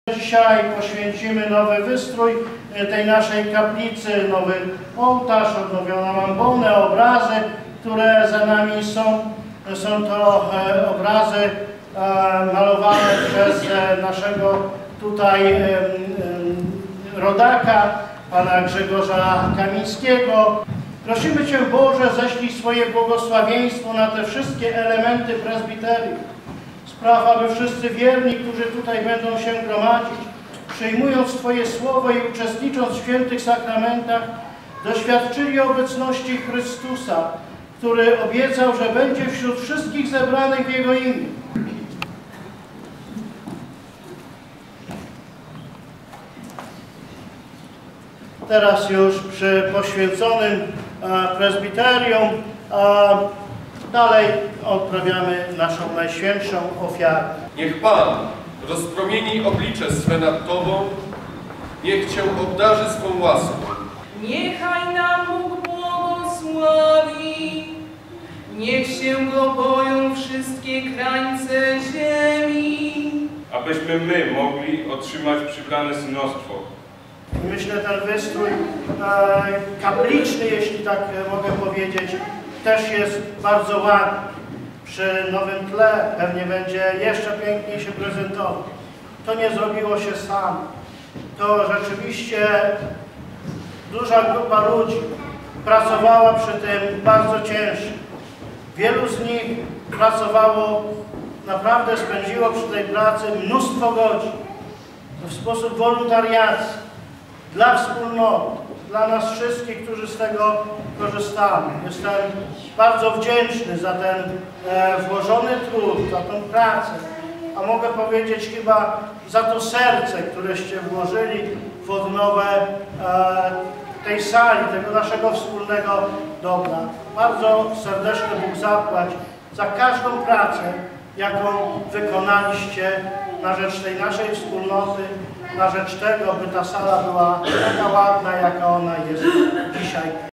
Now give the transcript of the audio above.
Dzisiaj poświęcimy nowy wystrój tej naszej kaplicy, nowy ołtarz, odnowioną ambonę, obrazy, które za nami są. Są to obrazy malowane przez naszego tutaj rodaka, pana Grzegorza Kamińskiego. Prosimy Cię, Boże, ześlij swoje błogosławieństwo na te wszystkie elementy prezbiterium. Spraw, aby wszyscy wierni, którzy tutaj będą się gromadzić, przyjmując Twoje słowo i uczestnicząc w świętych sakramentach, doświadczyli obecności Chrystusa, który obiecał, że będzie wśród wszystkich zebranych w Jego imię. Teraz już przy poświęconym prezbiterium dalej odprawiamy naszą najświętszą ofiarę. Niech Pan rozpromieni oblicze swe nad Tobą, niech Cię obdarzy swą łaską. Niechaj nam Bóg błogosławi, niech się Go boją wszystkie krańce ziemi. Abyśmy my mogli otrzymać przybrane synostwo. Myślę, ten wystrój kapliczny, jeśli tak mogę powiedzieć, też jest bardzo ładny. Przy nowym tle pewnie będzie jeszcze piękniej się prezentował. To nie zrobiło się samo. To rzeczywiście duża grupa ludzi pracowała przy tym bardzo ciężko. Wielu z nich pracowało, naprawdę spędziło przy tej pracy mnóstwo godzin. W sposób wolontariacki, dla wspólnoty, dla nas wszystkich, którzy z tego korzystamy. Jestem bardzo wdzięczny za ten włożony trud, za tę pracę, a mogę powiedzieć chyba za to serce, któreście włożyli w odnowę tej sali, tego naszego wspólnego dobra. Bardzo serdecznie Bóg zapłać za każdą pracę, jaką wykonaliście na rzecz tej naszej wspólnoty, na rzecz tego, by ta sala była taka ładna, jaka ona jest dzisiaj.